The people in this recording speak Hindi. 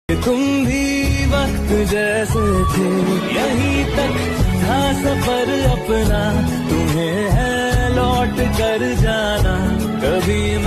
तुम भी वक्त जैसे थे, यहीं तक था सफर अपना, तुम्हें है लौट कर जाना कभी